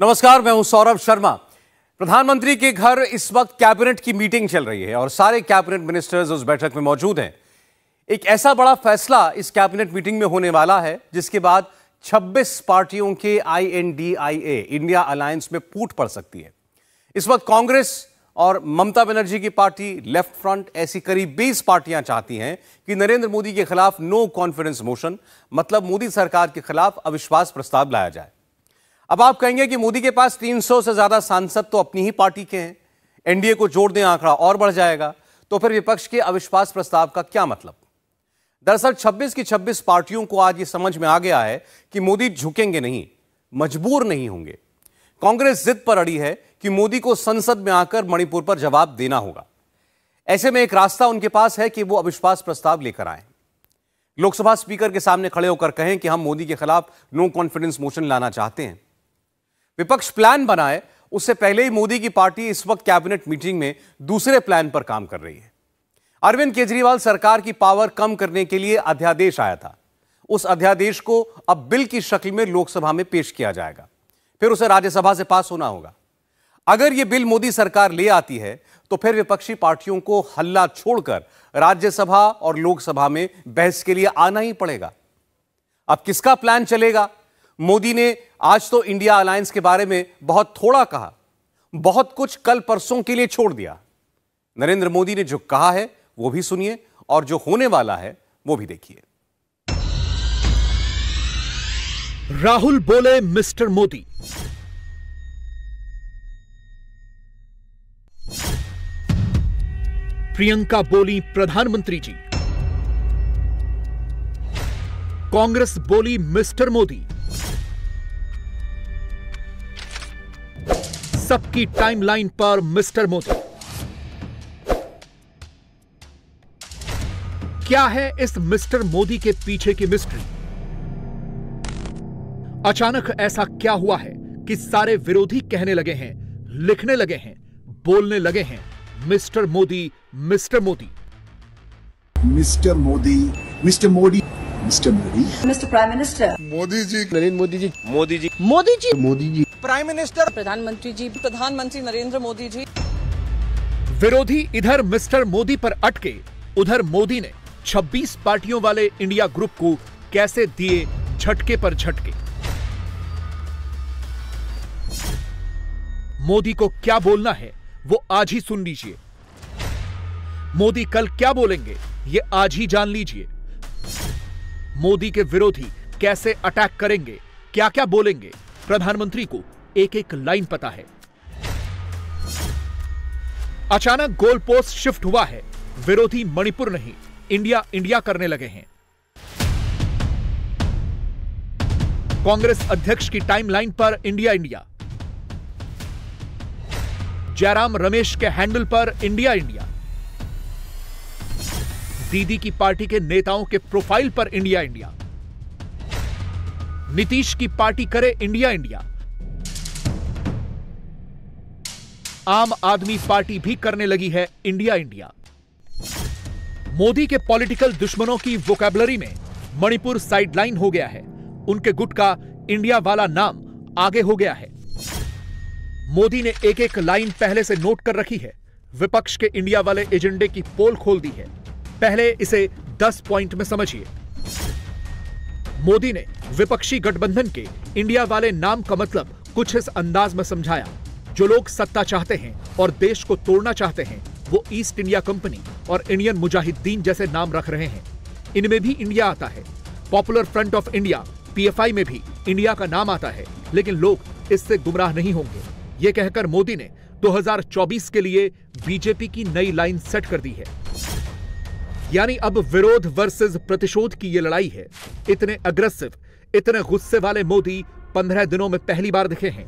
नमस्कार, मैं हूं सौरभ शर्मा। प्रधानमंत्री के घर इस वक्त कैबिनेट की मीटिंग चल रही है और सारे कैबिनेट मिनिस्टर्स उस बैठक में मौजूद हैं। एक ऐसा बड़ा फैसला इस कैबिनेट मीटिंग में होने वाला है जिसके बाद 26 पार्टियों के INDIA इंडिया अलायंस में फूट पड़ सकती है। इस वक्त कांग्रेस और ममता बनर्जी की पार्टी लेफ्ट फ्रंट ऐसी करीब 20 पार्टियां चाहती हैं कि नरेंद्र मोदी के खिलाफ नो कॉन्फिडेंस मोशन, मतलब मोदी सरकार के खिलाफ अविश्वास प्रस्ताव लाया जाए। अब आप कहेंगे कि मोदी के पास 300 से ज्यादा सांसद तो अपनी ही पार्टी के हैं, एनडीए को जोड़ दें आंकड़ा और बढ़ जाएगा, तो फिर विपक्ष के अविश्वास प्रस्ताव का क्या मतलब? दरअसल 26 की 26 पार्टियों को आज ये समझ में आ गया है कि मोदी झुकेंगे नहीं, मजबूर नहीं होंगे। कांग्रेस जिद पर अड़ी है कि मोदी को संसद में आकर मणिपुर पर जवाब देना होगा। ऐसे में एक रास्ता उनके पास है कि वो अविश्वास प्रस्ताव लेकर आए, लोकसभा स्पीकर के सामने खड़े होकर कहें कि हम मोदी के खिलाफ नो कॉन्फिडेंस मोशन लाना चाहते हैं। विपक्ष प्लान बनाए उससे पहले ही मोदी की पार्टी इस वक्त कैबिनेट मीटिंग में दूसरे प्लान पर काम कर रही है। अरविंद केजरीवाल सरकार की पावर कम करने के लिए अध्यादेश आया था। उस अध्यादेश को अब बिल की शक्ल में लोकसभा में पेश किया जाएगा, फिर उसे राज्यसभा से पास होना होगा। अगर यह बिल मोदी सरकार ले आती है तो फिर विपक्षी पार्टियों को हल्ला छोड़कर राज्यसभा और लोकसभा में बहस के लिए आना ही पड़ेगा। अब किसका प्लान चलेगा? मोदी ने आज तो इंडिया अलायंस के बारे में बहुत थोड़ा कहा, बहुत कुछ कल परसों के लिए छोड़ दिया। नरेंद्र मोदी ने जो कहा है वो भी सुनिए और जो होने वाला है वो भी देखिए। राहुल बोले मिस्टर मोदी। प्रियंका बोली प्रधानमंत्री जी। कांग्रेस बोली मिस्टर मोदी। सबकी टाइमलाइन पर मिस्टर मोदी। क्या है इस मिस्टर मोदी के पीछे की मिस्ट्री? अचानक ऐसा क्या हुआ है कि सारे विरोधी कहने लगे हैं, लिखने लगे हैं, बोलने लगे हैं mister Modi, mister Modi. Mister Modi, mister Modi, mister Modi, mister prime minister, Modi ji, Narendra Modi ji, Modi ji, Modi ji, Modi ji, prime minister, प्रधानमंत्री जी, प्रधानमंत्री नरेंद्र मोदी जी। विरोधी इधर मिस्टर मोदी पर अटके, उधर मोदी ने 26 पार्टियों वाले इंडिया ग्रुप को कैसे दिए झटके पर झटके। मोदी को क्या बोलना है वो आज ही सुन लीजिए। मोदी कल क्या बोलेंगे ये आज ही जान लीजिए। मोदी के विरोधी कैसे अटैक करेंगे, क्या क्या बोलेंगे, प्रधानमंत्री को एक एक लाइन पता है। अचानक गोल पोस्ट शिफ्ट हुआ है, विरोधी मणिपुर नहीं इंडिया इंडिया करने लगे हैं। कांग्रेस अध्यक्ष की टाइमलाइन पर इंडिया इंडिया, जयराम रमेश के हैंडल पर इंडिया इंडिया, दीदी की पार्टी के नेताओं के प्रोफाइल पर इंडिया इंडिया, नीतीश की पार्टी करे इंडिया इंडिया, आम आदमी पार्टी भी करने लगी है इंडिया इंडिया। मोदी के पॉलिटिकल दुश्मनों की वोकैबुलरी में मणिपुर साइडलाइन हो गया है, उनके गुट का इंडिया वाला नाम आगे हो गया है। मोदी ने एक एक लाइन पहले से नोट कर रखी है। विपक्ष के इंडिया वाले एजेंडे की पोल खोल दी है। पहले इसे 10 पॉइंट में समझिए। मोदी ने विपक्षी गठबंधन के इंडिया वाले नाम का मतलब कुछ इस अंदाज में समझाया। जो लोग सत्ता चाहते हैं और देश को तोड़ना चाहते हैं वो ईस्ट इंडिया कंपनी और इंडियन मुजाहिदीन जैसे नाम रख रहे हैं। इनमें भी इंडिया आता है। Popular Front of India PFI में भी इंडिया का नाम आता है, लेकिन लोग इससे गुमराह नहीं होंगे। यह कहकर मोदी ने 2024 के लिए बीजेपी की नई लाइन सेट कर दी है। यानी अब विरोध वर्सेस प्रतिशोध की यह लड़ाई है। इतने अग्रेसिव, इतने गुस्से वाले मोदी 15 दिनों में पहली बार दिखे हैं।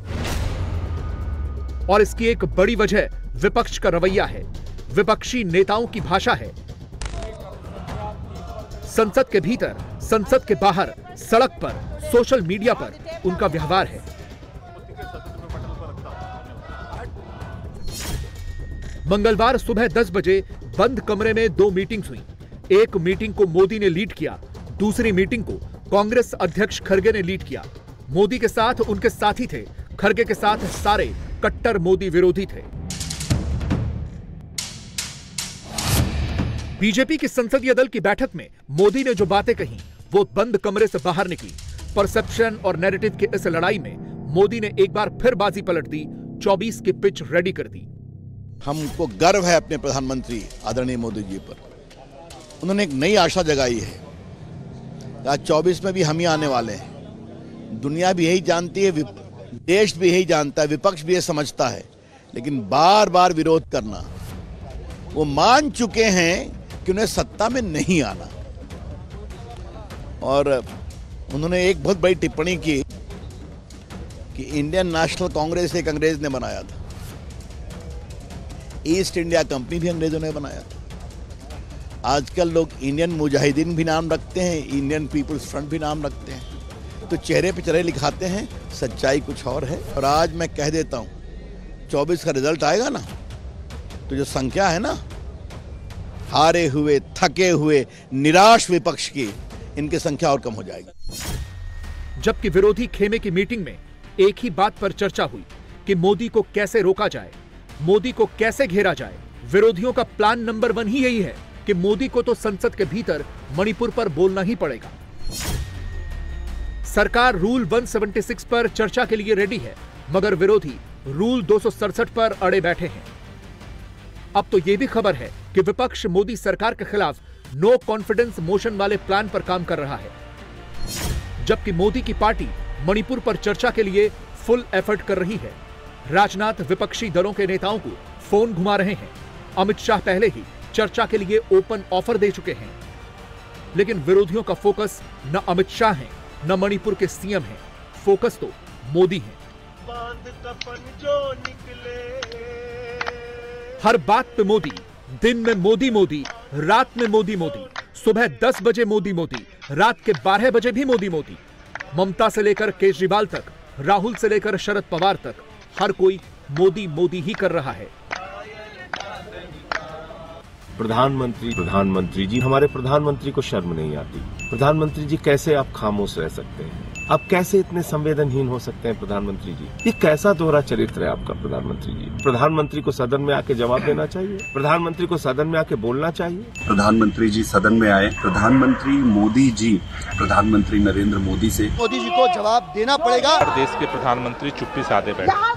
और इसकी एक बड़ी वजह विपक्ष का रवैया है, विपक्षी नेताओं की भाषा है। संसद के भीतर, संसद के बाहर, सड़क पर, सोशल मीडिया पर उनका व्यवहार है। मंगलवार सुबह 10 बजे बंद कमरे में 2 मीटिंग्स हुई। एक मीटिंग को मोदी ने लीड किया, दूसरी मीटिंग को कांग्रेस अध्यक्ष खड़गे ने लीड किया। मोदी के साथ उनके साथी थे खड़गे के साथ सारे कट्टर मोदी विरोधी थे। बीजेपी की संसदीय दल की बैठक में मोदी ने जो बातें कही वो बंद कमरे से बाहर निकली। परसेप्शन और नैरेटिव की इस लड़ाई में मोदी ने एक बार फिर बाजी पलट दी, 24 की पिच रेडी कर दी। हमको गर्व है अपने प्रधानमंत्री आदरणीय मोदी जी पर। उन्होंने एक नई आशा जगाई है। आज 24 में भी हम ही आने वाले हैं। दुनिया भी यही जानती है, देश भी यही जानता है, विपक्ष भी ये समझता है, लेकिन बार बार विरोध करना। वो मान चुके हैं कि उन्हें सत्ता में नहीं आना। और उन्होंने एक बहुत बड़ी टिप्पणी की कि इंडियन नेशनल कांग्रेस एक अंग्रेज ने बनाया था, ईस्ट इंडिया कंपनी भी अंग्रेजों ने बनाया था। आजकल लोग इंडियन मुजाहिदीन भी नाम रखते हैं, इंडियन पीपुल्स फ्रंट भी नाम रखते हैं, तो चेहरे पे चेहरे लिखाते हैं, सच्चाई कुछ और है। और आज मैं कह देता हूं, 24 का रिजल्ट आएगा ना, तो जो संख्या है ना हारे हुए, थके हुए, निराश विपक्ष की, इनकी संख्या और कम हो जाएगी। जबकि विरोधी खेमे की मीटिंग में एक ही बात पर चर्चा हुई कि मोदी को कैसे रोका जाए, मोदी को कैसे घेरा जाए। विरोधियों का प्लान नंबर 1 ही यही है कि मोदी को तो संसद के भीतर मणिपुर पर बोलना ही पड़ेगा। सरकार रूल 176 पर चर्चा के लिए रेडी है, मगर विरोधी रूल 267 पर अड़े बैठे हैं। अब तो यह भी खबर है कि विपक्ष मोदी सरकार के खिलाफ नो कॉन्फिडेंस मोशन वाले प्लान पर काम कर रहा है, जबकि मोदी की पार्टी मणिपुर पर चर्चा के लिए फुल एफर्ट कर रही है। राजनाथ विपक्षी दलों के नेताओं को फोन घुमा रहे हैं। अमित शाह पहले ही चर्चा के लिए ओपन ऑफर दे चुके हैं, लेकिन विरोधियों का फोकस न अमित शाह है न मणिपुर के सीएम है, फोकस तो मोदी है। हर बात पे मोदी, दिन में मोदी मोदी, रात में मोदी मोदी, सुबह 10 बजे मोदी मोदी, रात के 12 बजे भी मोदी मोदी। ममता से लेकर केजरीवाल तक, राहुल से लेकर शरद पवार तक, हर कोई मोदी मोदी ही कर रहा है। प्रधानमंत्री जी, हमारे प्रधानमंत्री को शर्म नहीं आती। प्रधानमंत्री जी, कैसे आप खामोश रह सकते हैं? आप कैसे इतने संवेदनहीन हो सकते हैं प्रधानमंत्री जी? ये कैसा दोहरा चरित्र है आपका प्रधानमंत्री जी? प्रधानमंत्री को सदन में आके जवाब देना चाहिए, प्रधानमंत्री को सदन में आके बोलना चाहिए। प्रधानमंत्री जी सदन में आए, प्रधानमंत्री मोदी जी, प्रधानमंत्री नरेंद्र मोदी से मोदी जी को जवाब देना पड़ेगा। देश के प्रधानमंत्री चुप्पी साधे बैठे।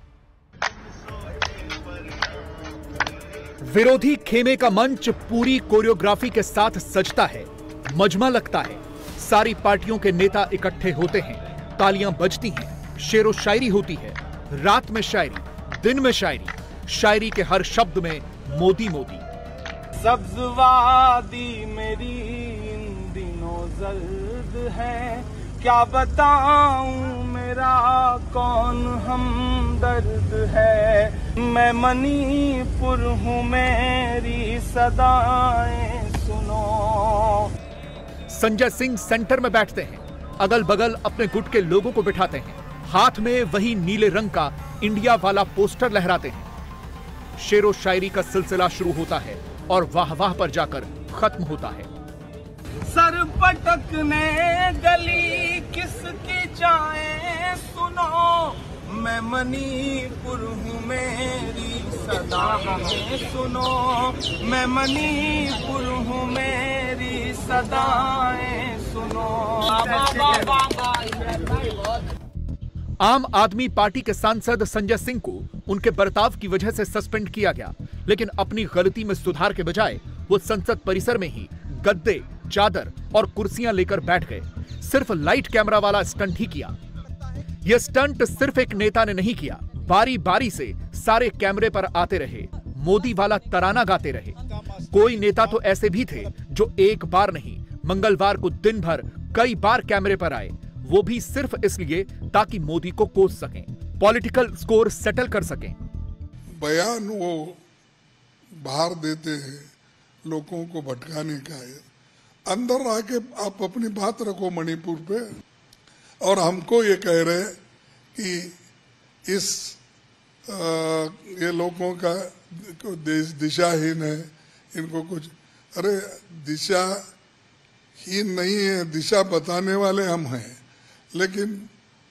विरोधी खेमे का मंच पूरी कोरियोग्राफी के साथ सजता है, मजमा लगता है। सारी पार्टियों के नेता इकट्ठे होते हैं, तालियां बजती हैं, शेरो शायरी होती है। रात में शायरी, दिन में शायरी, शायरी के हर शब्द में मोदी मोदी। सब्जवादी मेरी इन दिनों जल्द है, क्या बताऊं मेरा कौन हमदर्द है। मैं मणिपुर हूं, मेरी सदाएं सुनो। संजय सिंह सेंटर में बैठते हैं, अगल बगल अपने गुट के लोगों को बिठाते हैं, हाथ में वही नीले रंग का इंडिया वाला पोस्टर लहराते हैं। शेरो शायरी का सिलसिला शुरू होता है और वाह वाह पर जाकर खत्म होता है। सर पटकने गली किसकी चाहे सुनो, मैं मणिपुर हूँ, मेरी सदाएं सुनो। मैं मणिपुर हूँ, मेरी सदाएं सुनो। आम आदमी पार्टी के सांसद संजय सिंह को उनके बर्ताव की वजह से सस्पेंड किया गया, लेकिन अपनी गलती में सुधार के बजाय वो संसद परिसर में ही गद्दे, चादर और कुर्सियां लेकर बैठ गए। सिर्फ लाइट कैमरा वाला स्टंट ही किया। यह स्टंट सिर्फ एक नेता ने नहीं किया, बारी बारी से सारे कैमरे पर आते रहे, मोदी वाला तराना गाते रहे। कोई नेता तो ऐसे भी थे जो एक बार नहीं, मंगलवार को दिन भर कई बार कैमरे पर आए, वो भी सिर्फ इसलिए ताकि मोदी को कोस सकें, पॉलिटिकल स्कोर सेटल कर सकें। बयान वो बाहर देते हैं लोगों को भटकाने का है, अंदर आके आप अपनी बात रखो मणिपुर पे। और हमको ये कह रहे कि ये लोगों का दिशाहीन है, इनको कुछ, अरे दिशाहीन नहीं है, दिशा बताने वाले हम हैं, लेकिन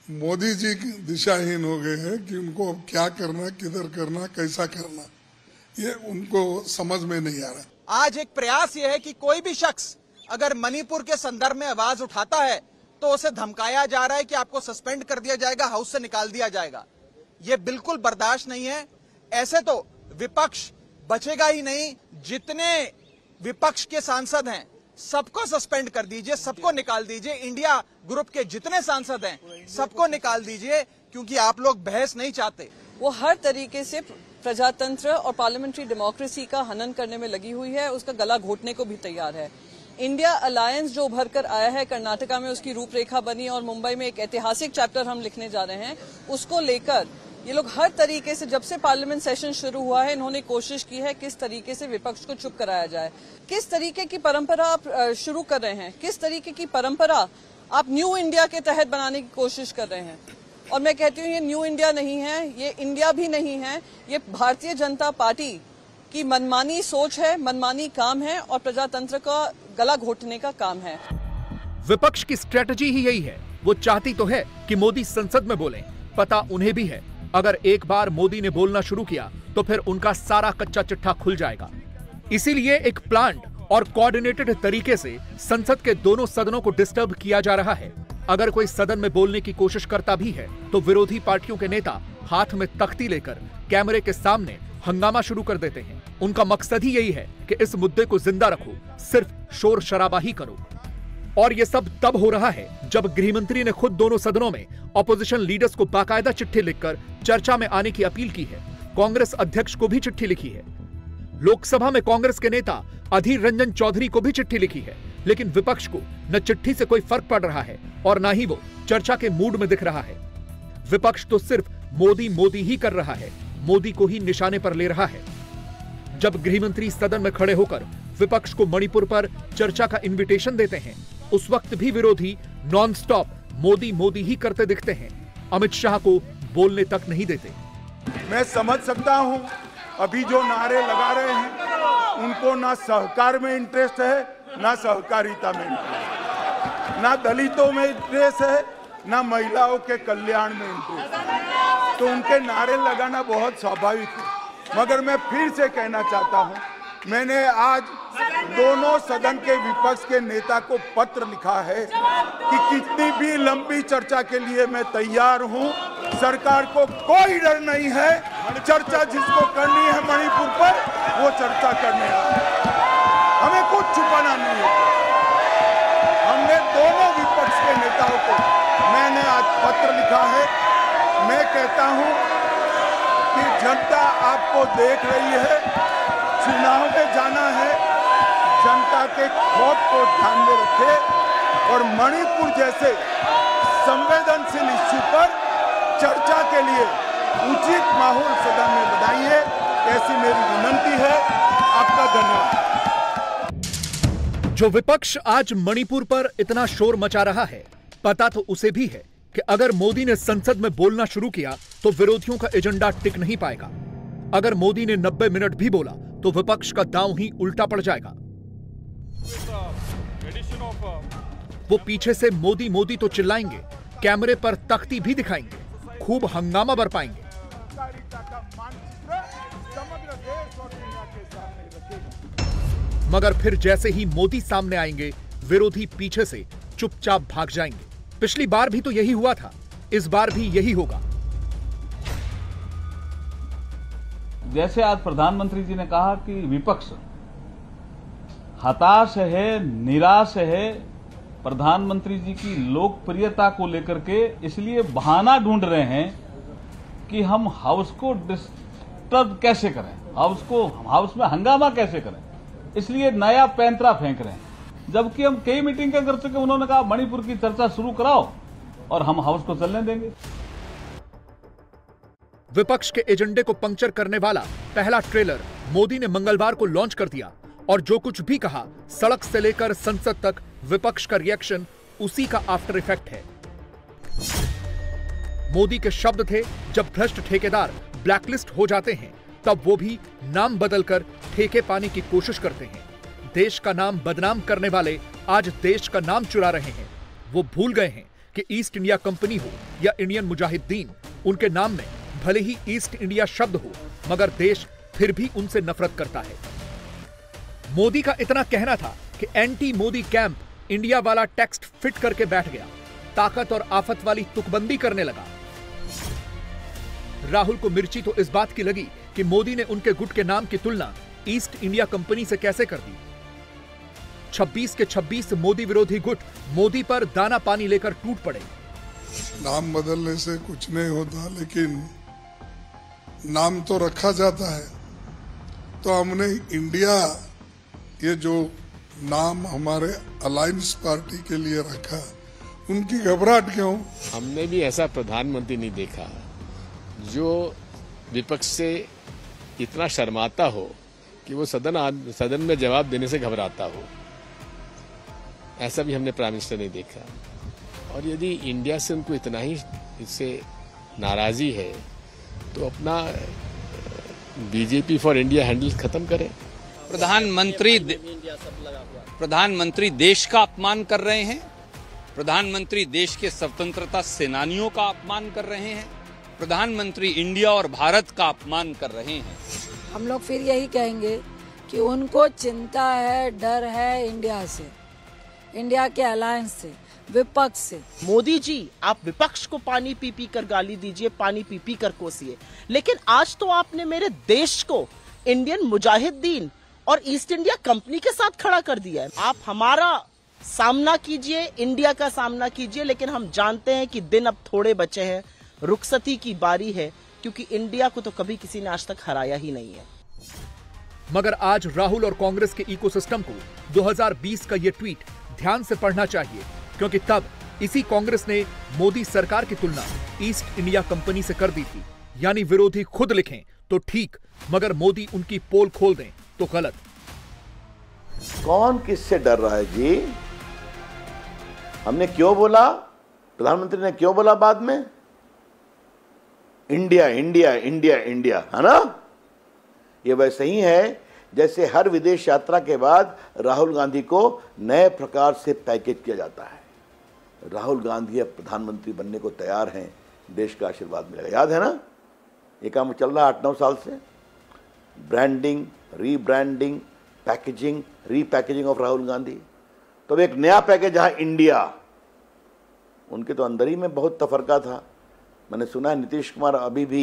मोदी जी दिशाहीन हो गए हैं कि उनको अब क्या करना, किधर करना, कैसा करना, ये उनको समझ में नहीं आ रहा। आज एक प्रयास ये है कि कोई भी शख्स अगर मणिपुर के संदर्भ में आवाज उठाता है तो उसे धमकाया जा रहा है कि आपको सस्पेंड कर दिया जाएगा, हाउस से निकाल दिया जाएगा। ये बिल्कुल बर्दाश्त नहीं है। ऐसे तो विपक्ष बचेगा ही नहीं। जितने विपक्ष के सांसद हैं सबको सस्पेंड कर दीजिए, सबको निकाल दीजिए। इंडिया ग्रुप के जितने सांसद हैं सबको निकाल दीजिए, क्योंकि आप लोग बहस नहीं चाहते। वो हर तरीके से प्रजातंत्र और पार्लियामेंट्री डेमोक्रेसी का हनन करने में लगी हुई है, उसका गला घोटने को भी तैयार है। इंडिया अलायंस जो उभर कर आया है, कर्नाटका में उसकी रूपरेखा बनी और मुंबई में एक ऐतिहासिक चैप्टर हम लिखने जा रहे हैं, उसको लेकर ये लोग हर तरीके से, जब से पार्लियामेंट सेशन शुरू हुआ है, इन्होंने कोशिश की है किस तरीके से विपक्ष को चुप कराया जाए। किस तरीके की परंपरा आप शुरू कर रहे हैं, किस तरीके की परंपरा आप न्यू इंडिया के तहत बनाने की कोशिश कर रहे हैं। और मैं कहती हूँ ये न्यू इंडिया नहीं है, ये इंडिया भी नहीं है, ये भारतीय जनता पार्टी की मनमानी सोच है, मनमानी काम है और प्रजातंत्र का गला घोटने का काम है। विपक्ष की स्ट्रेटजी ही यही है। वो चाहती तो है कि मोदी संसद में बोलें, पता उन्हें भी है अगर एक बार मोदी ने बोलना शुरू किया तो फिर उनका सारा कच्चा चिट्ठा खुल जाएगा। इसीलिए एक प्लान्ड और कोऑर्डिनेटेड तरीके से संसद के दोनों सदनों को डिस्टर्ब किया जा रहा है। अगर कोई सदन में बोलने की कोशिश करता भी है तो विरोधी पार्टियों के नेता हाथ में तख्ती लेकर कैमरे के सामने हंगामा शुरू कर देते हैं। उनका मकसद ही यही है कि इस मुद्दे को जिंदा रखो, सिर्फ शोर शराबा ही करो। और ये सब तब हो रहा है जब गृहमंत्री ने खुद दोनों सदनों में ऑपोजिशन लीडर्स को बाकायदा चिट्ठी लिखकर चर्चा में आने की अपील की है। कांग्रेस अध्यक्ष को भी चिट्ठी लिखी है। लोकसभा में कांग्रेस के नेता अधीर रंजन चौधरी को भी चिट्ठी लिखी है। लेकिन विपक्ष को न चिट्ठी से कोई फर्क पड़ रहा है और न ही वो चर्चा के मूड में दिख रहा है। विपक्ष तो सिर्फ मोदी मोदी ही कर रहा है, मोदी को ही निशाने पर ले रहा है। जब गृहमंत्री सदन में खड़े होकर विपक्ष को मणिपुर पर चर्चा का इनविटेशन देते हैं, उस वक्त भी विरोधी नॉनस्टॉप मोदी मोदी ही करते दिखते हैं। अमित शाह को बोलने तक नहीं देते। मैं समझ सकता हूं अभी जो नारे लगा रहे हैं उनको ना सहकार में इंटरेस्ट है, ना सहकारिता में इंटरेस्ट, ना दलितों में इंटरेस्ट है, ना महिलाओं के कल्याण में इंटरेस्ट है। तो उनके नारे लगाना बहुत स्वाभाविक है। मगर मैं फिर से कहना चाहता हूं, मैंने आज दोनों सदन के विपक्ष के नेता को पत्र लिखा है कि कितनी भी लंबी चर्चा के लिए मैं तैयार हूं। सरकार को कोई डर नहीं है। चर्चा जिसको करनी है मणिपुर पर, वो चर्चा करने आए। हमें कुछ छुपाना नहीं है। हमने दोनों विपक्ष के नेताओं को मैंने आज पत्र लिखा है। मैं कहता हूं कि जनता आपको देख रही है, चुनाव में जाना है, जनता के खौफ को ध्यान में रखे और मणिपुर जैसे संवेदनशील इश्यू पर चर्चा के लिए उचित माहौल सदन में बनाइए, ऐसी मेरी विनती है। आपका धन्यवाद। जो विपक्ष आज मणिपुर पर इतना शोर मचा रहा है, पता तो उसे भी है कि अगर मोदी ने संसद में बोलना शुरू किया तो विरोधियों का एजेंडा टिक नहीं पाएगा। अगर मोदी ने 90 मिनट भी बोला तो विपक्ष का दांव ही उल्टा पड़ जाएगा। वो पीछे से मोदी मोदी तो चिल्लाएंगे, कैमरे पर तख्ती भी दिखाएंगे, खूब हंगामा बरपाएंगे। मगर फिर जैसे ही मोदी सामने आएंगे, विरोधी पीछे से चुपचाप भाग जाएंगे। पिछली बार भी तो यही हुआ था, इस बार भी यही होगा। जैसे आज प्रधानमंत्री जी ने कहा कि विपक्ष हताश है, निराश है प्रधानमंत्री जी की लोकप्रियता को लेकर के, इसलिए बहाना ढूंढ रहे हैं कि हम हाउस को डिस्टर्ब कैसे करें, हाउस में हंगामा कैसे करें, इसलिए नया पैंतरा फेंक रहे हैं। जबकि हम कई मीटिंग कर चुके, उन्होंने कहा मणिपुर की चर्चा शुरू कराओ और हम हाउस को चलने देंगे। विपक्ष के एजेंडे को पंक्चर करने वाला पहला ट्रेलर मोदी ने मंगलवार को लॉन्च कर दिया और जो कुछ भी कहा, सड़क से लेकर संसद तक विपक्ष का रिएक्शन उसी का आफ्टर इफेक्ट है। मोदी के शब्द थे, जब भ्रष्ट ठेकेदार ब्लैकलिस्ट हो जाते हैं तब वो भी नाम बदलकर ठेके पाने की कोशिश करते हैं। देश का नाम बदनाम करने वाले आज देश का नाम चुरा रहे हैं। वो भूल गए हैं कि ईस्ट इंडिया कंपनी हो या इंडियन मुजाहिदीन, उनके नाम में भले ही ईस्ट इंडिया शब्द हो, मगर देश फिर भी उनसे नफरत करता है। मोदी का इतना कहना था कि एंटी मोदी कैंप इंडिया वाला टेक्स्ट फिट करके बैठ गया, ताकत और आफत वाली तुकबंदी करने लगा। राहुल को मिर्ची तो इस बात की लगी कि मोदी ने उनके गुट के नाम की तुलना ईस्ट इंडिया कंपनी से कैसे कर दी। 26 के 26 मोदी विरोधी गुट मोदी पर दाना पानी लेकर टूट पड़े। नाम बदलने से कुछ नहीं होता, लेकिन नाम तो रखा जाता है। तो हमने इंडिया, ये जो नाम हमारे अलायंस पार्टी के लिए रखा, उनकी घबराहट क्यों? हमने भी ऐसा प्रधानमंत्री नहीं देखा जो विपक्ष से इतना शर्माता हो कि वो सदन में जवाब देने से घबराता हो। ऐसा भी हमने प्राइम मिनिस्टर नहीं देखा। और यदि इंडिया से उनको इतना ही इससे नाराजगी है तो अपना बीजेपी फॉर इंडिया हैंडल खत्म करें। प्रधानमंत्री देश का अपमान कर रहे हैं, प्रधानमंत्री देश के स्वतंत्रता सेनानियों का अपमान कर रहे हैं, प्रधानमंत्री इंडिया और भारत का अपमान कर रहे हैं। हम लोग फिर यही कहेंगे कि उनको चिंता है, डर है इंडिया से, इंडिया के अलायंस से, विपक्ष से। मोदी जी, आप विपक्ष को पानी पी पी कर गाली दीजिए, पानी पी पी कर कोसिए, लेकिन आज तो आपने मेरे देश को इंडियन मुजाहिदीन और ईस्ट इंडिया कंपनी के साथ खड़ा कर दिया है। आप हमारा सामना कीजिए, इंडिया का सामना कीजिए, लेकिन हम जानते हैं कि दिन अब थोड़े बचे हैं, रुखसती की बारी है, क्योंकि इंडिया को तो कभी किसी ने आज तक हराया ही नहीं है। मगर आज राहुल और कांग्रेस के इकोसिस्टम को 2020 का ये ट्वीट ध्यान से पढ़ना चाहिए, क्योंकि तब इसी कांग्रेस ने मोदी सरकार की तुलना ईस्ट इंडिया कंपनी से कर दी थी। यानी विरोधी खुद लिखें तो ठीक, मगर मोदी उनकी पोल खोल दें तो गलत। कौन किससे डर रहा है जी? हमने क्यों बोला, प्रधानमंत्री ने क्यों बोला बाद में इंडिया इंडिया इंडिया इंडिया, है ना? ये वैसे ही है जैसे हर विदेश यात्रा के बाद राहुल गांधी को नए प्रकार से पैकेज किया जाता है। राहुल गांधी अब प्रधानमंत्री बनने को तैयार हैं, देश का आशीर्वाद मिलेगा। याद है ना, ये काम चल रहा है 8-9 साल से। Branding, rebranding, packaging, repackaging of Rahul Gandhi. तो एक नया पैकेज जहां इंडिया, उनके तो अंदर ही में बहुत तफरका था। मैंने सुना है नीतीश कुमार अभी भी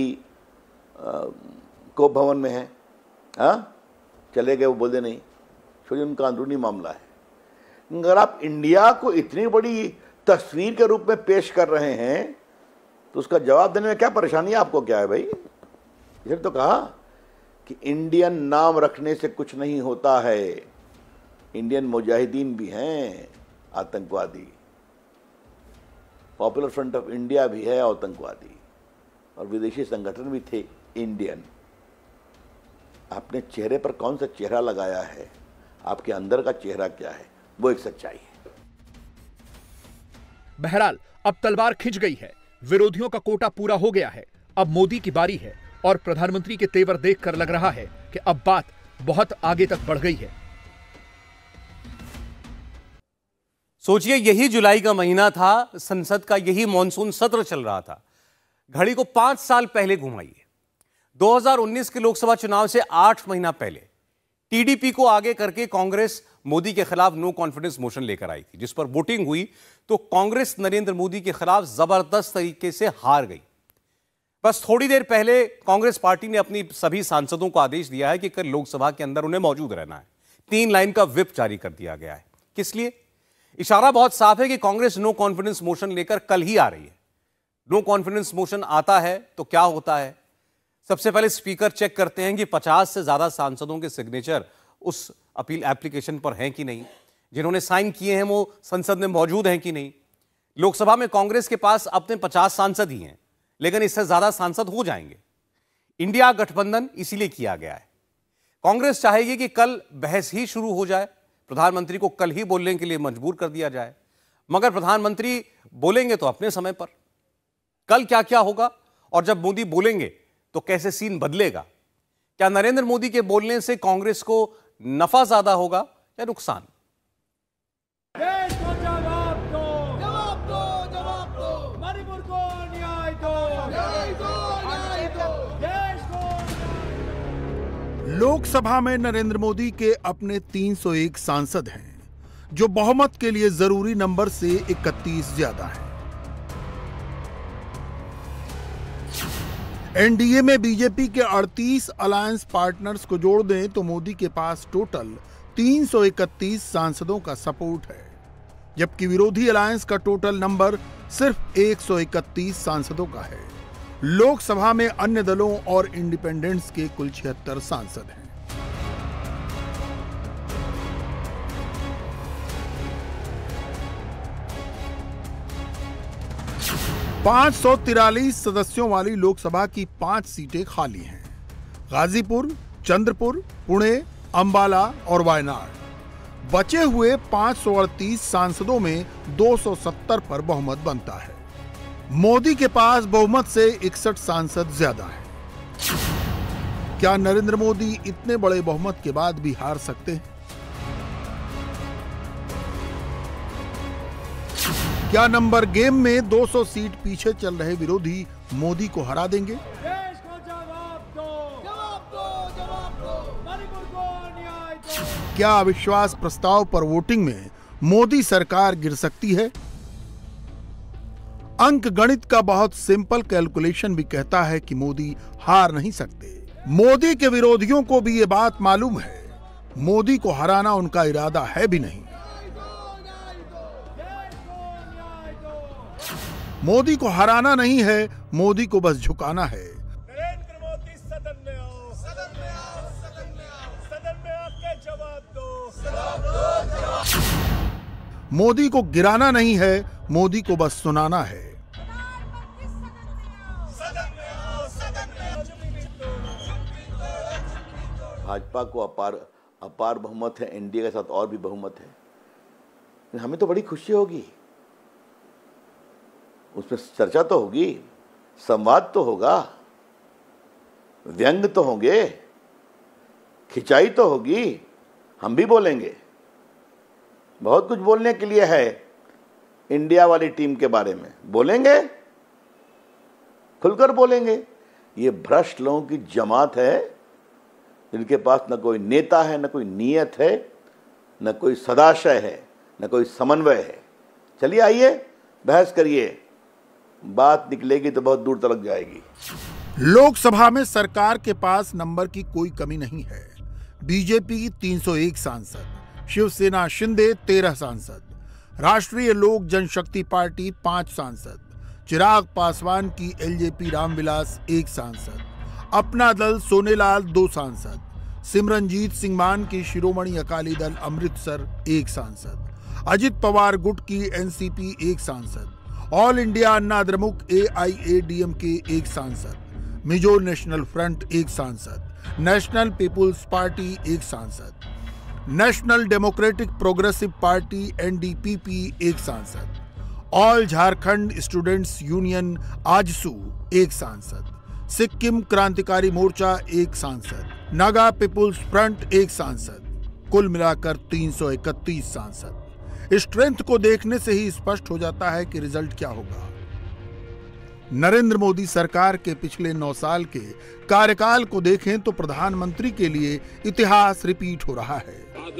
कोप भवन में है। हाँ, चले गए, वो बोलते नहीं, क्योंकि उनका अंदरूनी मामला है। अगर आप इंडिया को इतनी बड़ी तस्वीर के रूप में पेश कर रहे हैं तो उसका जवाब देने में क्या परेशानी है आपको? क्या है भाई? इसलिए तो कहा कि इंडियन नाम रखने से कुछ नहीं होता है। इंडियन मुजाहिदीन भी हैं आतंकवादी, पॉपुलर फ्रंट ऑफ इंडिया भी है आतंकवादी, और विदेशी संगठन भी थे इंडियन। आपने चेहरे पर कौन सा चेहरा लगाया है, आपके अंदर का चेहरा क्या है, वो एक सच्चाई है। बहरहाल अब तलवार खिंच गई है, विरोधियों का कोटा पूरा हो गया है। अब मोदी की बारी है और प्रधानमंत्री के तेवर देखकर लग रहा है कि अब बात बहुत आगे तक बढ़ गई है। सोचिए, यही जुलाई का महीना था, संसद का यही मॉनसून सत्र चल रहा था। घड़ी को 5 साल पहले घुमाइए, 2019 के लोकसभा चुनाव से 8 महीना पहले टीडीपी को आगे करके कांग्रेस मोदी के खिलाफ नो कॉन्फिडेंस मोशन लेकर आई थी, जिस पर वोटिंग हुई तो कांग्रेस नरेंद्र मोदी के खिलाफ जबरदस्त तरीके से हार गई। बस थोड़ी देर पहले कांग्रेस पार्टी ने अपनी सभी सांसदों को आदेश दिया है कि कल लोकसभा के अंदर उन्हें मौजूद रहना है। 3 लाइन का व्हिप जारी कर दिया गया है। किस लिए? इशारा बहुत साफ है कि कांग्रेस नो कॉन्फिडेंस मोशन लेकर कल ही आ रही है। नो कॉन्फिडेंस मोशन आता है तो क्या होता है? सबसे पहले स्पीकर चेक करते हैं कि 50 से ज्यादा सांसदों के सिग्नेचर उस अपील एप्लीकेशन पर हैं कि नहीं, जिन्होंने साइन किए हैं वो संसद में मौजूद हैं कि नहीं। लोकसभा में कांग्रेस के पास अपने 50 सांसद ही हैं, लेकिन इससे ज्यादा सांसद हो जाएंगे। इंडिया गठबंधन इसीलिए किया गया है। कांग्रेस चाहेगी कि कल बहस ही शुरू हो जाए, प्रधानमंत्री को कल ही बोलने के लिए मजबूर कर दिया जाए, मगर प्रधानमंत्री बोलेंगे तो अपने समय पर। कल क्या क्या होगा और जब मोदी बोलेंगे तो कैसे सीन बदलेगा? क्या नरेंद्र मोदी के बोलने से कांग्रेस को नफा ज्यादा होगा या नुकसान? देश को जवाब दो, जवाब दो, जवाब लोकसभा में नरेंद्र मोदी के अपने 301 सांसद हैं, जो बहुमत के लिए जरूरी नंबर से 31 ज्यादा हैं। एनडीए में बीजेपी के 38 अलायंस पार्टनर्स को जोड़ दें तो मोदी के पास टोटल 331 सांसदों का सपोर्ट है, जबकि विरोधी अलायंस का टोटल नंबर सिर्फ 131 सांसदों का है। लोकसभा में अन्य दलों और इंडिपेंडेंट्स के कुल 76 सांसद हैं। पांच 543 सदस्यों वाली लोकसभा की 5 सीटें खाली हैं। गाजीपुर, चंद्रपुर, पुणे, अंबाला और वायनाड। बचे हुए 538 सांसदों में 270 पर बहुमत बनता है। मोदी के पास बहुमत से 61 सांसद ज्यादा हैं। क्या नरेंद्र मोदी इतने बड़े बहुमत के बाद भी हार सकते हैं? क्या नंबर गेम में 200 सीट पीछे चल रहे विरोधी मोदी को हरा देंगे? देश को जवाब दो, जवाब दो, जवाब दो, मणिपुर को न्याय दो। क्या अविश्वास प्रस्ताव पर वोटिंग में मोदी सरकार गिर सकती है? अंक गणित का बहुत सिंपल कैलकुलेशन भी कहता है कि मोदी हार नहीं सकते। मोदी के विरोधियों को भी ये बात मालूम है, मोदी को हराना उनका इरादा है भी नहीं। मोदी को हराना नहीं है, मोदी को बस झुकाना है। नरेंद्र मोदी सदन में आओ, सदन में आओ, सदन में आओ, सदन में आके जवाब दो, जवाब दो, जवाब। मोदी को गिराना नहीं है, मोदी को बस सुनाना है। भाजपा को अपार बहुमत है, एनडीए के साथ और भी बहुमत है। हमें तो बड़ी खुशी होगी, उसमें चर्चा तो होगी, संवाद तो होगा, व्यंग तो होंगे, खिंचाई तो होगी, हम भी बोलेंगे। बहुत कुछ बोलने के लिए है। इंडिया वाली टीम के बारे में बोलेंगे, खुलकर बोलेंगे। ये भ्रष्ट लोगों की जमात है, जिनके पास न कोई नेता है, न कोई नीयत है, न कोई सदाशय है, न कोई समन्वय है। चलिए आइए बहस करिए, बात निकलेगी तो बहुत दूर तक जाएगी। लोकसभा में सरकार के पास नंबर की कोई कमी नहीं है। बीजेपी 301 सांसद, शिवसेना शिंदे 13 सांसद, राष्ट्रीय लोक जनशक्ति पार्टी 5 सांसद, चिराग पासवान की एलजेपी रामविलास 1 सांसद, अपना दल सोनेलाल 2 सांसद, सिमरनजीत सिंह मान की शिरोमणि अकाली दल अमृतसर 1 सांसद, अजित पवार गुट की एनसीपी 1 सांसद, all India Anna Dramuk AIADMK 1 सांसद, मिजो नेशनल फ्रंट 1 सांसद, नेशनल पीपुल्स पार्टी 1 सांसद, national democratic progressive party NDPP 1 सांसद, all Jharkhand students union AJSU 1 सांसद, सिक्किम क्रांतिकारी मोर्चा 1 सांसद, नागा पीपुल्स फ्रंट 1 सांसद, कुल मिलाकर 331 सांसद। स्ट्रेंथ को देखने से ही स्पष्ट हो जाता है कि रिजल्ट क्या होगा। नरेंद्र मोदी सरकार के पिछले 9 साल के कार्यकाल को देखें तो प्रधानमंत्री के लिए इतिहास रिपीट हो रहा है।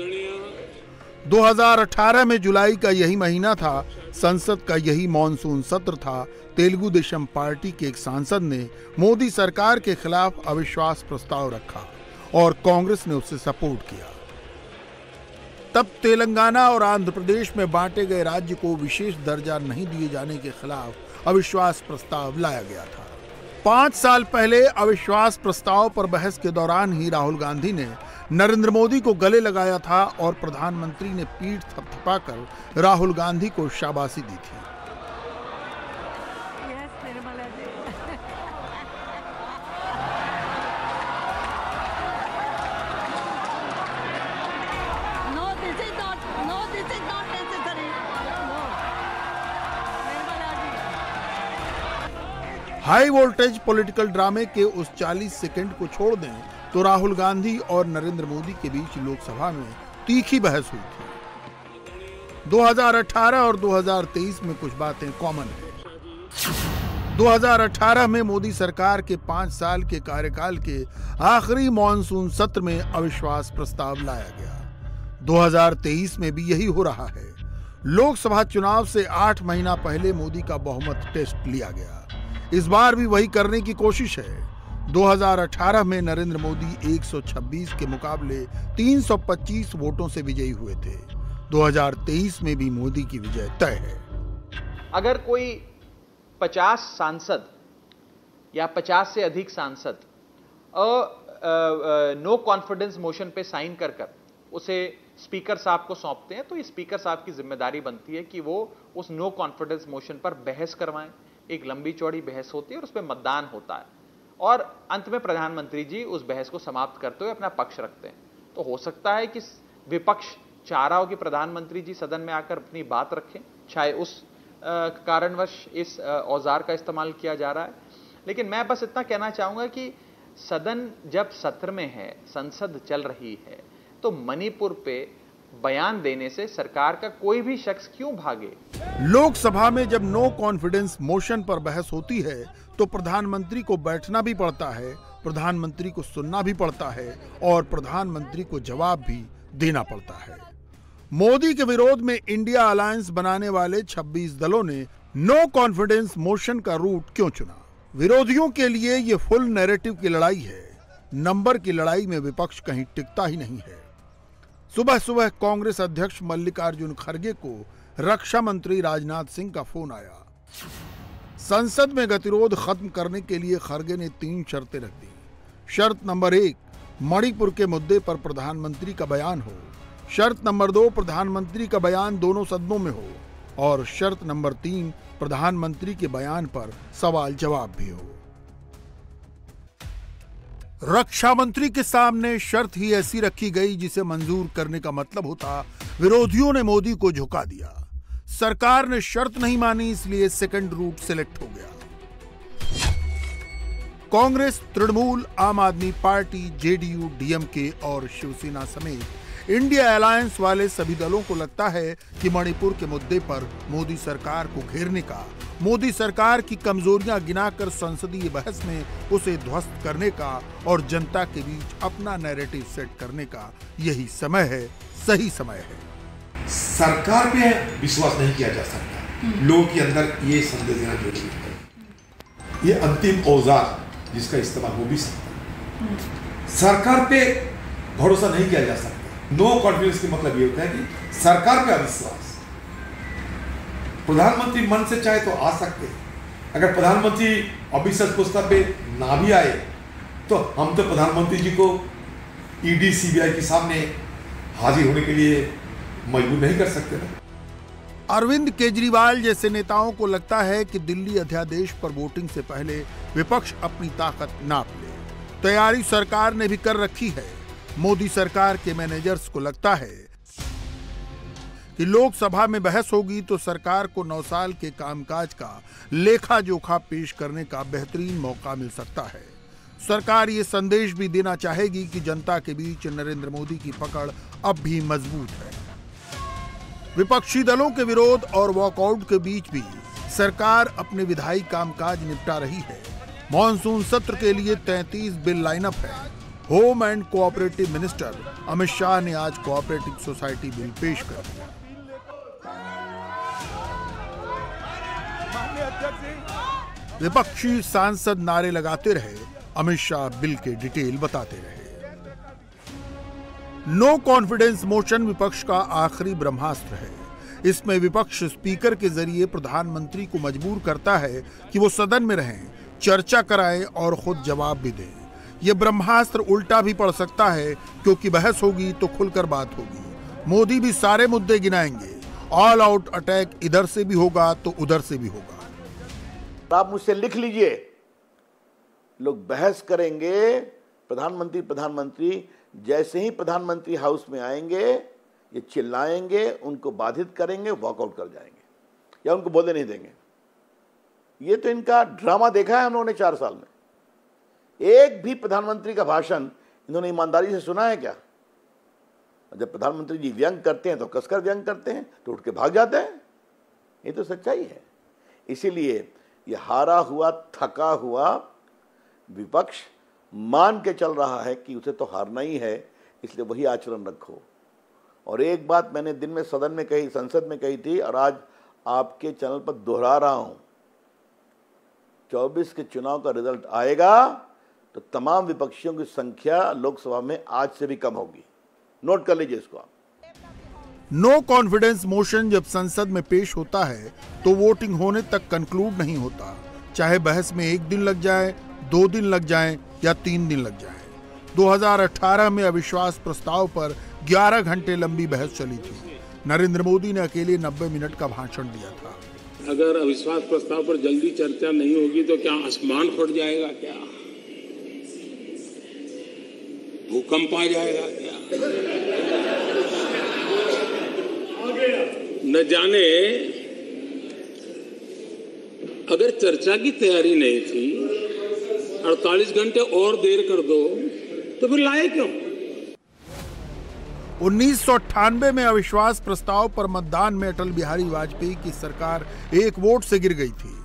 2018 में जुलाई का यही महीना था, संसद का यही मॉनसून सत्र था। तेलुगु देशम पार्टी के एक सांसद ने मोदी सरकार के खिलाफ अविश्वास प्रस्ताव रखा और कांग्रेस ने उसे सपोर्ट किया। तब तेलंगाना और आंध्र प्रदेश में बांटे गए राज्य को विशेष दर्जा नहीं दिए जाने के खिलाफ अविश्वास प्रस्ताव लाया गया था। 5 साल पहले अविश्वास प्रस्ताव पर बहस के दौरान ही राहुल गांधी ने नरेंद्र मोदी को गले लगाया था और प्रधानमंत्री ने पीठ थपथपाकर राहुल गांधी को शाबाशी दी थी। हाई वोल्टेज पॉलिटिकल ड्रामे के उस 40 सेकंड को छोड़ दें तो राहुल गांधी और नरेंद्र मोदी के बीच लोकसभा में तीखी बहस हुई थी। 2018 और 2023 में कुछ बातें कॉमन है। 2018 में मोदी सरकार के 5 साल के कार्यकाल के आखिरी मॉनसून सत्र में अविश्वास प्रस्ताव लाया गया। 2023 में भी यही हो रहा है। लोकसभा चुनाव से 8 महीना पहले मोदी का बहुमत टेस्ट लिया गया। इस बार भी वही करने की कोशिश है। 2018 में नरेंद्र मोदी 126 के मुकाबले 325 वोटों से विजयी हुए थे। 2023 में भी मोदी की विजय तय है। अगर कोई 50 सांसद या 50 से अधिक सांसद नो कॉन्फिडेंस मोशन पे साइन कर उसे स्पीकर साहब को सौंपते हैं, तो ये स्पीकर साहब की जिम्मेदारी बनती है कि वो उस नो कॉन्फिडेंस मोशन पर बहस करवाएं। एक लंबी चौड़ी बहस होती है और उस पर मतदान होता है और अंत में प्रधानमंत्री जी उस बहस को समाप्त करते हुए अपना पक्ष रखते हैं। तो हो सकता है कि विपक्ष चाह रहा हो कि प्रधानमंत्री जी सदन में आकर अपनी बात रखें, चाहे उस कारणवश इस औजार का इस्तेमाल किया जा रहा है। लेकिन मैं बस इतना कहना चाहूंगा कि सदन जब सत्र में है, संसद चल रही है, तो मणिपुर पे बयान देने से सरकार का कोई भी शख्स क्यों भागे। लोकसभा में जब नो कॉन्फिडेंस मोशन पर बहस होती है तो प्रधानमंत्री को बैठना भी पड़ता है, प्रधानमंत्री को सुनना भी पड़ता है और प्रधानमंत्री को जवाब भी देना पड़ता है। मोदी के विरोध में इंडिया अलायंस बनाने वाले 26 दलों ने नो कॉन्फिडेंस मोशन का रूट क्यों चुना? विरोधियों के लिए ये फुल नैरेटिव की लड़ाई है। नंबर की लड़ाई में विपक्ष कहीं टिकता ही नहीं है। सुबह सुबह कांग्रेस अध्यक्ष मल्लिकार्जुन खड़गे को रक्षा मंत्री राजनाथ सिंह का फोन आया। संसद में गतिरोध खत्म करने के लिए खड़गे ने 3 शर्तें रख दी। शर्त नंबर 1, मणिपुर के मुद्दे पर प्रधानमंत्री का बयान हो। शर्त नंबर 2, प्रधानमंत्री का बयान दोनों सदनों में हो। और शर्त नंबर 3, प्रधानमंत्री के बयान पर सवाल जवाब भी हो। रक्षा मंत्री के सामने शर्त ही ऐसी रखी गई जिसे मंजूर करने का मतलब होता विरोधियों ने मोदी को झुका दिया। सरकार ने शर्त नहीं मानी, इसलिए सेकंड रूट सिलेक्ट हो गया। कांग्रेस, तृणमूल, आम आदमी पार्टी, जेडीयू, डीएमके और शिवसेना समेत इंडिया अलायंस वाले सभी दलों को लगता है कि मणिपुर के मुद्दे पर मोदी सरकार को घेरने का, मोदी सरकार की कमजोरियां गिनाकर संसदीय बहस में उसे ध्वस्त करने का और जनता के बीच अपना नैरेटिव सेट करने का यही समय है, सही समय है। सरकार पे विश्वास नहीं किया जा सकता। लोगों के अंदर ये संदेश देना जरूरी है। ये अंतिम औजार जिसका इस्तेमाल हो भी सकता है। सरकार पे भरोसा नहीं किया जा सकता। नो कॉन्फिडेंस का मतलब ये होता है कि सरकार पे अविश्वास। प्रधानमंत्री मन से चाहे तो आ सकते हैं। अगर प्रधानमंत्री अविश्वास प्रस्ताव पे ना भी आए तो हम तो प्रधानमंत्री जी को ईडी, सीबीआई के सामने हाजिर होने के लिए मजबूर नहीं कर सकते ना। अरविंद केजरीवाल जैसे नेताओं को लगता है कि दिल्ली अध्यादेश पर वोटिंग से पहले विपक्ष अपनी ताकत नाप ले। तैयारी सरकार ने भी कर रखी है। मोदी सरकार के मैनेजर्स को लगता है कि लोकसभा में बहस होगी तो सरकार को 9 साल के कामकाज का लेखा जोखा पेश करने का बेहतरीन मौका मिल सकता है। सरकार ये संदेश भी देना चाहेगी कि जनता के बीच नरेंद्र मोदी की पकड़ अब भी मजबूत है। विपक्षी दलों के विरोध और वॉकआउट के बीच भी सरकार अपने विधायी कामकाज निपटा रही है। मॉनसून सत्र के लिए 33 बिल लाइनअप है। Home and cooperative minister Amit Shah ने आज कोऑपरेटिव सोसाइटी बिल पेश कर दिया। विपक्षी सांसद नारे लगाते रहे, अमित शाह बिल के डिटेल बताते रहे। नो कॉन्फिडेंस मोशन विपक्ष का आखिरी ब्रह्मास्त्र है। इसमें विपक्ष स्पीकर के जरिए प्रधानमंत्री को मजबूर करता है कि वो सदन में रहें, चर्चा कराएं और खुद जवाब भी दें। ये ब्रह्मास्त्र उल्टा भी पड़ सकता है क्योंकि बहस होगी तो खुलकर बात होगी। मोदी भी सारे मुद्दे गिनाएंगे। ऑल आउट अटैक इधर से भी होगा तो उधर से भी होगा। आप मुझसे लिख लीजिए, लोग बहस करेंगे। प्रधानमंत्री जैसे ही प्रधानमंत्री हाउस में आएंगे ये चिल्लाएंगे, उनको बाधित करेंगे, वॉकआउट कर जाएंगे या उनको बोलने नहीं देंगे। ये तो इनका ड्रामा देखा है हम लोगों ने 4 साल में। एक भी प्रधानमंत्री का भाषण इन्होंने ईमानदारी से सुना है क्या? जब प्रधानमंत्री जी व्यंग करते हैं तो कसकर व्यंग करते हैं, तो उठ के भाग जाते हैं। ये तो सच्चाई है। इसीलिए ये हारा हुआ थका हुआ विपक्ष मान के चल रहा है कि उसे तो हारना ही है, इसलिए वही आचरण रखो। और एक बात मैंने दिन में सदन में कही, संसद में कही थी और आज आपके चैनल पर दोहरा रहा हूं, 24 के चुनाव का रिजल्ट आएगा तो तमाम विपक्षियों की संख्या लोकसभा में आज से भी कम होगी। नोट कर लीजिए इसको आप। नो कॉन्फिडेंस मोशन जब संसद में पेश होता है तो वोटिंग होने तक कंक्लूड नहीं होता, चाहे बहस में 1 दिन लग जाए, 2 दिन लग जाए या 3 दिन लग जाए। 2018 में अविश्वास प्रस्ताव पर 11 घंटे लंबी बहस चली थी। नरेंद्र मोदी ने अकेले 90 मिनट का भाषण दिया था। अगर अविश्वास प्रस्ताव पर जल्दी चर्चा नहीं होगी तो क्या आसमान फट जाएगा, क्या भूकंप आ जाएगा, क्या न जाने। अगर चर्चा की तैयारी नहीं थी, 48 घंटे और देर कर दो तो फिर लाए क्यों? 1998 में अविश्वास प्रस्ताव पर मतदान में अटल बिहारी वाजपेयी की सरकार 1 वोट से गिर गई थी।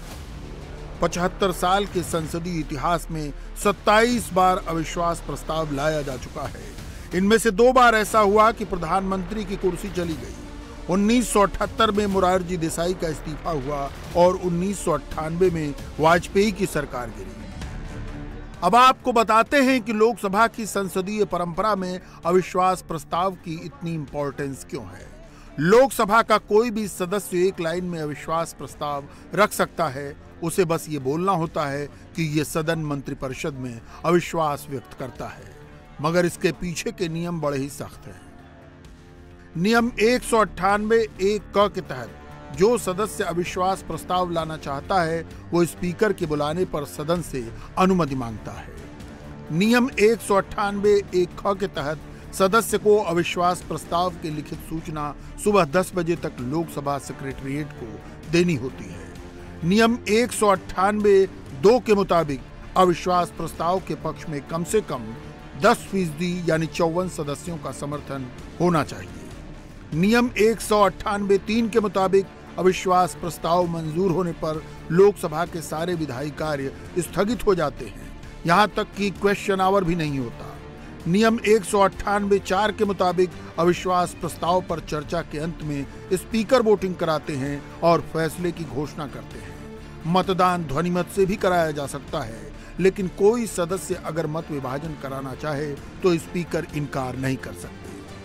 75 साल के संसदीय इतिहास में 27 बार अविश्वास प्रस्ताव लाया जा चुका है। इनमें से 2 बार ऐसा हुआ कि प्रधानमंत्री की कुर्सी चली गई। 1978 में मोरारजी देसाई का इस्तीफा हुआ और 1998 में वाजपेयी की सरकार गिरी। अब आपको बताते हैं कि लोकसभा की संसदीय परंपरा में अविश्वास प्रस्ताव की इतनी इंपॉर्टेंस क्यों है। लोकसभा का कोई भी सदस्य एक लाइन में अविश्वास प्रस्ताव रख सकता है, उसे बस ये बोलना होता है कि ये सदन मंत्रिपरिषद में अविश्वास व्यक्त करता है, मगर इसके पीछे के नियम बड़े ही सख्त हैं। नियम 198(1) क के तहत जो सदस्य अविश्वास प्रस्ताव लाना चाहता है वो स्पीकर के बुलाने पर सदन से अनुमति मांगता है। नियम 198(1) ख के तहत सदस्य को अविश्वास प्रस्ताव की लिखित सूचना सुबह 10 बजे तक लोकसभा सेक्रेटेरिएट को देनी होती है। नियम 198(2) के मुताबिक अविश्वास प्रस्ताव के पक्ष में कम से कम 10% यानी 54 सदस्यों का समर्थन होना चाहिए। नियम 198(3) के मुताबिक अविश्वास प्रस्ताव मंजूर होने पर लोकसभा के सारे विधायी कार्य स्थगित हो जाते हैं, यहां तक कि क्वेश्चन आवर भी नहीं होता। नियम 198(4) के मुताबिक अविश्वास प्रस्ताव पर चर्चा के अंत में स्पीकर वोटिंग कराते हैं और फैसले की घोषणा करते हैं। मतदान ध्वनिमत से भी कराया जा सकता है, लेकिन कोई सदस्य अगर मत विभाजन कराना चाहे तो स्पीकर इनकार नहीं कर सकते।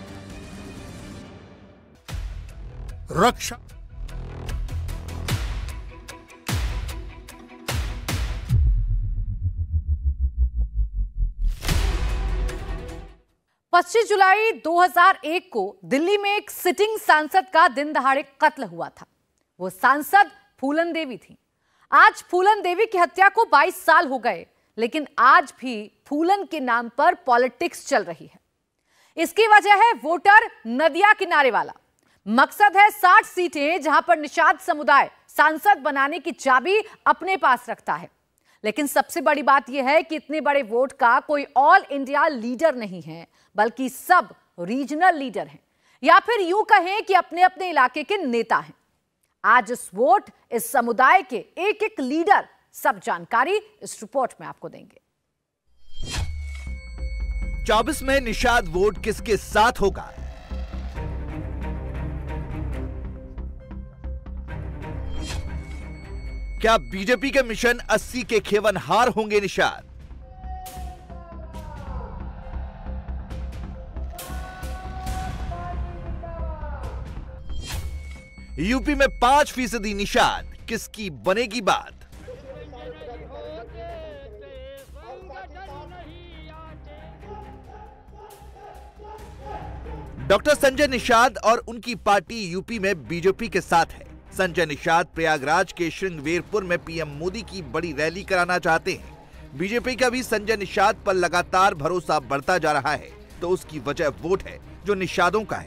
रक्षा 25 जुलाई 2001 को दिल्ली में एक सिटिंग सांसद का दिन दहाड़े कत्ल हुआ था। वो सांसद फूलन देवी थी। आज फूलन देवी की हत्या को 22 साल हो गए, लेकिन आज भी फूलन के नाम पर पॉलिटिक्स चल रही है। इसकी वजह है वोटर नदिया किनारे वाला। मकसद है 60 सीटें जहां पर निषाद समुदाय सांसद बनाने की चाबी अपने पास रखता है। लेकिन सबसे बड़ी बात यह है कि इतने बड़े वोट का कोई ऑल इंडिया लीडर नहीं है, बल्कि सब रीजनल लीडर हैं, या फिर यूं कहें कि अपने अपने इलाके के नेता हैं। आज इस वोट, इस समुदाय के एक एक लीडर, सब जानकारी इस रिपोर्ट में आपको देंगे। 24 में निषाद वोट किसके साथ होगा? क्या बीजेपी के मिशन 80 के खेवनहार होंगे निषाद? यूपी में 5% निषाद, किसकी बनेगी बात? डॉक्टर संजय निषाद और उनकी पार्टी यूपी में बीजेपी के साथ है। संजय निषाद प्रयागराज के श्रृंगवेरपुर में पीएम मोदी की बड़ी रैली कराना चाहते हैं। बीजेपी का भी संजय निषाद पर लगातार भरोसा बढ़ता जा रहा है, तो उसकी वजह वोट है जो निषादों का है।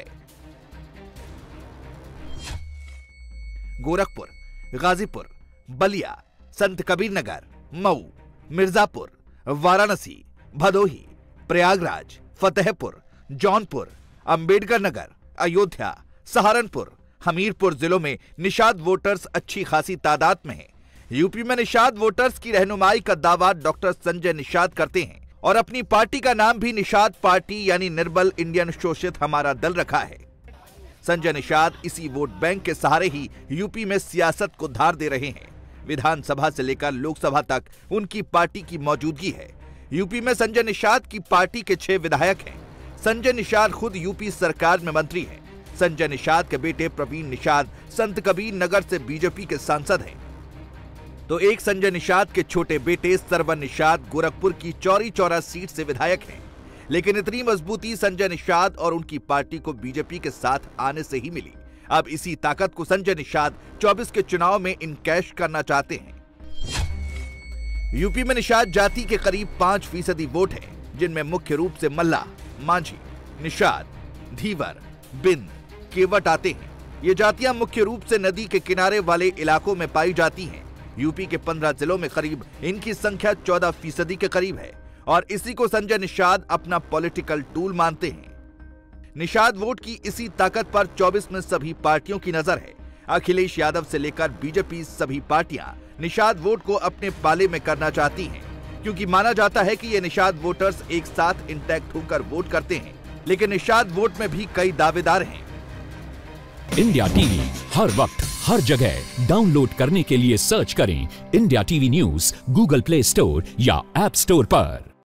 गोरखपुर, गाजीपुर, बलिया, संत कबीर नगर, मऊ, मिर्जापुर, वाराणसी, भदोही, प्रयागराज, फतेहपुर, जौनपुर, अंबेडकर नगर, अयोध्या, सहारनपुर, हमीरपुर जिलों में निषाद वोटर्स अच्छी खासी तादाद में हैं। यूपी में निषाद वोटर्स की रहनुमाई का दावा डॉक्टर संजय निषाद करते हैं और अपनी पार्टी का नाम भी निषाद पार्टी यानी निर्बल इंडियन शोषित हमारा दल रखा है। संजय निषाद इसी वोट बैंक के सहारे ही यूपी में सियासत को धार दे रहे हैं। विधानसभा से लेकर लोकसभा तक उनकी पार्टी की मौजूदगी है। यूपी में संजय निषाद की पार्टी के 6 विधायक हैं। संजय निषाद खुद यूपी सरकार में मंत्री हैं। संजय निषाद के बेटे प्रवीण निषाद संत कबीर नगर से बीजेपी के सांसद हैं, तो एक संजय निषाद के छोटे बेटे सरवन निषाद गोरखपुर की चौरी चौरा सीट से विधायक हैं। लेकिन इतनी मजबूती संजय निषाद और उनकी पार्टी को बीजेपी के साथ आने से ही मिली। अब इसी ताकत को संजय निषाद 24 के चुनाव में इनकैश करना चाहते हैं। यूपी में निषाद जाति के करीब 5% वोट हैं, जिनमें मुख्य रूप से मल्ला, मांझी, निषाद, धीवर, बिंद, केवट आते हैं। ये जातियां मुख्य रूप से नदी के किनारे वाले इलाकों में पाई जाती हैं। यूपी के 15 जिलों में करीब इनकी संख्या 14% के करीब है और इसी को संजय निषाद अपना पॉलिटिकल टूल मानते हैं। निषाद वोट की इसी ताकत पर 24 में सभी पार्टियों की नजर है। अखिलेश यादव से लेकर बीजेपी सभी पार्टियां निषाद वोट को अपने पाले में करना चाहती हैं, क्योंकि माना जाता है कि ये निषाद वोटर्स एक साथ इंटैक्ट होकर वोट करते हैं। लेकिन निषाद वोट में भी कई दावेदार हैं। इंडिया टीवी हर वक्त हर जगह डाउनलोड करने के लिए सर्च करें India TV news Google Play Store या ऐप स्टोर पर।